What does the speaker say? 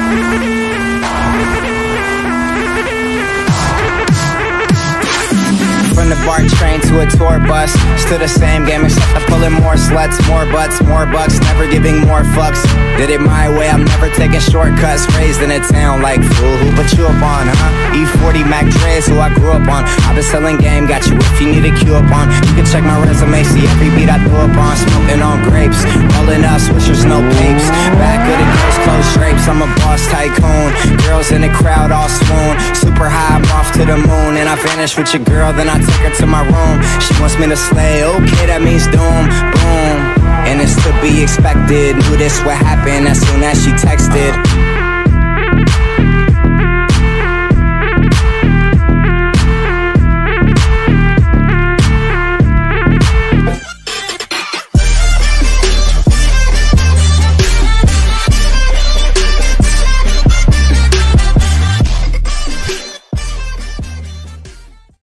From the BART train to a tour bus, still the same game except I'm pulling more sluts, more butts, more bucks, never giving more fucks. Did it my way, I'm never taking shortcuts. Raised in a town like fool, who put you up on, huh? E40 Mac Dre's who I grew up on. I've been selling game, got you if you need a cue up on. You can check my resume, see every beat I threw up on. Smoking on grapes, rolling up swishers, no papes. Back of the girls, closed drapes, I'm a boss tycoon. Girls in the crowd all swoon. Super high, I'm off to the moon. And I vanish with your girl, then I take her to my room. She wants me to slay, okay, that means doom, boom. And it's to be expected, knew this would happen as soon as she texted.